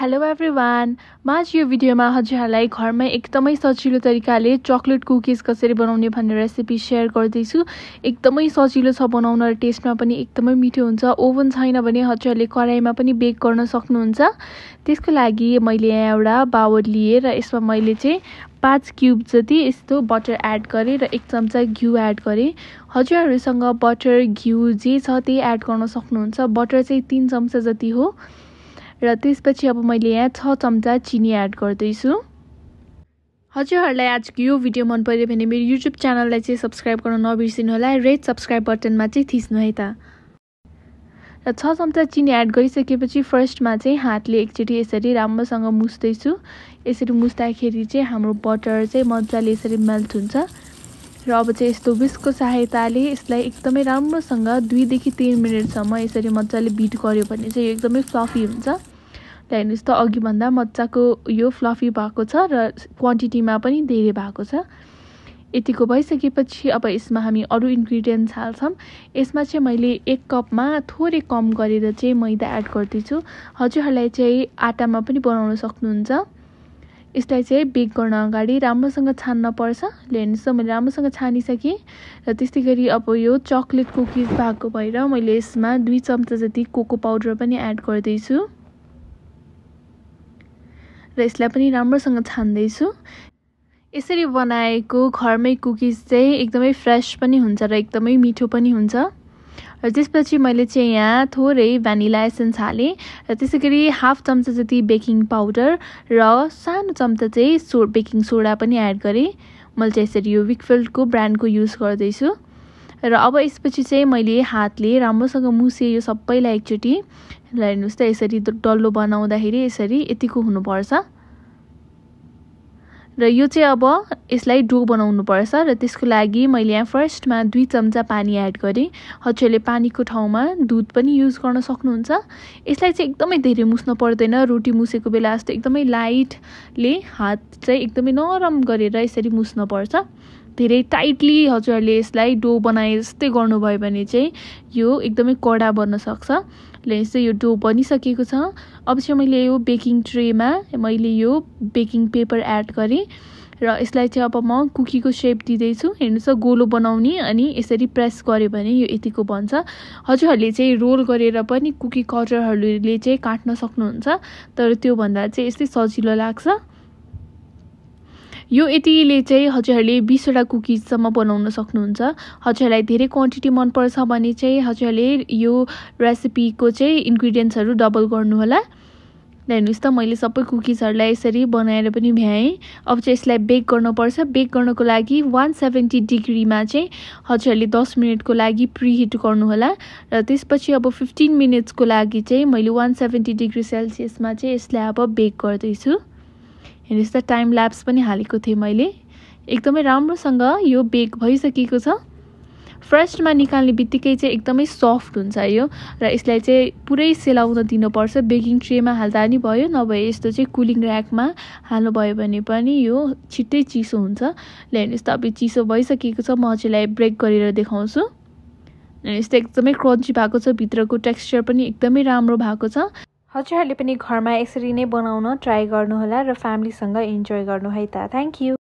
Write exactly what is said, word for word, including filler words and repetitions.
Hello everyone, म आज यो भिडियोमा हजुरहरूलाई घरमै एकदमै सजिलो तरिकाले चकलेट कुकिज कसरी बनाउने भन्ने रेसिपी सेयर गर्दैछु। एकदमै सजिलो छ बनाउन र टेस्टमा पनि एकदमै मिठो हुन्छ। ओभन छैन भने हजुरहरूले कराईमा पनि बेक गर्न सक्नुहुन्छ। त्यसको लागि मैले यहाँ एउटा बाउल लिए र यसमा मैले चाहिँ पाँच क्युब जति यस्तो बटर एड गरेँ र एक चम्चा घिउ एड गरेँ। हजुरहरूसँग बटर घिउ जे छ त्यही एड गर्न सक्नुहुन्छ। बटर चाहिँ तीन चम्चा जति हो र त्यसपछि अब मैले यहाँ छ चम्चा चिनी एड गर्दैछु। हजुरहरूलाई आजको यो भिडियो मन पर्यो भने मेरो युट्युब च्यानललाई चाहिँ सब्स्क्राइब गर्न नबिर्सिनु होला। रेड सब्स्क्राइब बटनमा चाहिँ थिच्नु है त। र छ चम्चा चिनी एड गरिसकेपछि फर्स्टमा चाहिँ हातले एकचोटि यसरी राम्रोसँग मुस्दैछु। यसरी मुस्दाखेरि चाहिँ हाम्रो बटर चाहिँ मजाले यसरी मेल्ट हुन्छ र अब चाहिँ यस्तो विस्कको सहायताले यसलाई एकदमै राम्रोसँग दुईदेखि तीन मिनटसम्म यसरी मजाले बिट गर्यो भने चाहिँ यो एकदमै फ्लफी हुन्छ। र हेर्नुहोस् त अघिभन्दा मजाको यो फ्लफी भएको छ र क्वान्टिटीमा पनि धेरै भएको छ। यतिको भइसकेपछि अब यसमा हामी अरू इन्ग्रिडियन्ट्स हाल्छौँ। यसमा चाहिँ मैले एक कपमा थोरै कम गरेर चाहिँ मैदा एड गर्दैछु। हजुरहरूलाई चाहिँ आटामा पनि बनाउन सक्नुहुन्छ। यसलाई चाहिँ बेक गर्न अगाडि राम्रोसँग छान्न पर्छ। हेर्नुहोस् त मैले राम्रोसँग छानिसकेँ र त्यस्तै गरी अब यो चकलेट कुकिज भएको भएर मैले यसमा दुई चम्चा जति कोको पाउडर पनि एड गर्दैछु र यसलाई पनि राम्रोसँग छान्दैछु। यसरी बनाएको घरमै कुकिज चाहिँ एकदमै फ्रेस पनि हुन्छ र एकदमै मिठो पनि हुन्छ। र त्यसपछि मैले चाहिँ यहाँ थोरै भ्यानिला एसेन्स हालेँ र त्यसै गरी हाफ चम्चा जति बेकिङ पाउडर र सानो चम्चा चाहिँ सो बेकिङ सोडा पनि एड गरेँ। मैले चाहिँ यसरी यो विकफिल्डको ब्रान्डको युज गर्दैछु। र अब यसपछि चाहिँ मैले हातले राम्रोसँग मुसेँ यो सबैलाई एकचोटि। र हेर्नुहोस् त यसरी डल्लो बनाउँदाखेरि यसरी यतिको हुनुपर्छ। र यो चाहिँ अब यसलाई डो बनाउनुपर्छ र त्यसको लागि मैले यहाँ फर्स्टमा दुई चम्चा पानी एड गरेँ। हजुरहरूले पानीको ठाउँमा दुध पनि युज गर्न सक्नुहुन्छ। यसलाई चाहिँ एकदमै धेरै मुस्न पर्दैन। रोटी मुसेको बेला जस्तो एकदमै लाइटले हात चाहिँ एकदमै नरम गरेर यसरी मुस्नुपर्छ। धेरै टाइटली हजुरहरूले यसलाई डो बनाए जस्तै गर्नुभयो भने चाहिँ यो एकदमै कडा बन्न सक्छ। ल यस्तो यो डो बनिसकेको छ। अब चाहिँ मैले यो बेकिङ ट्रेमा मैले यो बेकिङ पेपर एड गरेँ र यसलाई चाहिँ अब म कुकीको सेप दिँदैछु। हेर्नुहोस् त गोलो बनाउने अनि यसरी प्रेस गर्यो भने यो यतिको बन्छ। हजुरहरूले चाहिँ रोल गरेर पनि कुकी कटरहरूले चाहिँ काट्न सक्नुहुन्छ, तर त्योभन्दा चाहिँ यस्तै सजिलो लाग्छ। यो यतिले चाहिँ हजुरहरूले बिसवटा कुकिजसम्म बनाउन सक्नुहुन्छ। हजुरहरूलाई धेरै क्वान्टिटी मनपर्छ भने चाहिँ हजुरहरूले यो रेसिपीको चाहिँ इन्ग्रिडियन्ट्सहरू डबल गर्नुहोला। हेर्नुहोस् त मैले सबै कुकिजहरूलाई यसरी बनाएर पनि भ्याएँ। अब चाहिँ यसलाई बेक गर्नुपर्छ। बेक गर्नको लागि वान सेभेन्टी डिग्रीमा चाहिँ हजुरहरूले दस मिनटको लागि प्रिहिट गर्नुहोला। र त्यसपछि अब फिफ्टिन मिनट्सको लागि चाहिँ मैले वान सेभेन्टी डिग्री सेल्सियसमा चाहिँ यसलाई अब बेक गर्दैछु। हेर्नुहोस् त टाइम ल्याप्स पनि हालेको थिएँ मैले। एकदमै राम्रोसँग यो बेक भइसकेको छ। फर्स्टमा निकाल्ने बित्तिकै चाहिँ एकदमै सफ्ट हुन्छ यो र यसलाई चाहिँ पुरै सेलाउन दिनुपर्छ। बेकिङ ट्रेमा हाल्दा नि भयो, नभए यस्तो चाहिँ कुलिङ ऱ्याकमा हाल्नुभयो भने पनि यो छिट्टै चिसो हुन्छ। ल हेर्नुहोस् त अब चिसो भइसकेको छ। म हजुरलाई ब्रेक गरेर देखाउँछु। यस्तो एकदमै क्रन्ची भएको छ। भित्रको टेक्सचर पनि एकदमै राम्रो भएको छ। हजुरहरूले पनि घरमा यसरी नै बनाउन ट्राई गर्नुहोला र फ्यामिलीसँग इन्जोय गर्नु है त। Thank you.